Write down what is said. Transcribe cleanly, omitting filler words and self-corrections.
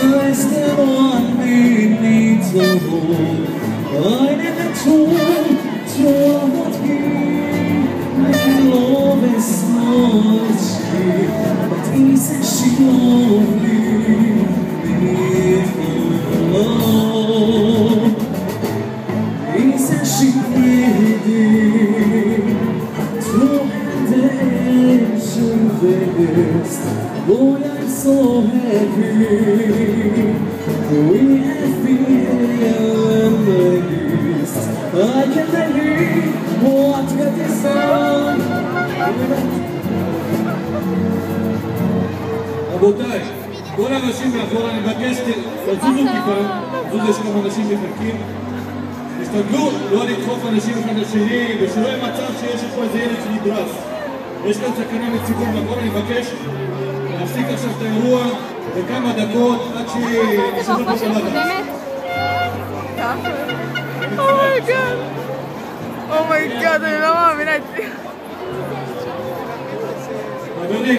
is the one we need to hold. I never told what he I can love is not she, but he said she loved me before. He said she needed to have the angel best. Boy, I'm so happy we have been memories. I can't believe what got this on. רבותיי, כל האנשים מאחור, אני מבקש תזוזו טיפה, זוזו יש כמה אנשים מחכים. תשתדלו לא לדחוף אנשים אחד לשני, ושלא יהיה מצב שיש פה איזה ילד שנדרס. יש כאן סכנה מציבור מאחור, אני מבקש להפסיק עכשיו את האירוע בכמה דקות עד שישתדלו פה של הלחץ. אומייגאד, אני לא מאמינה.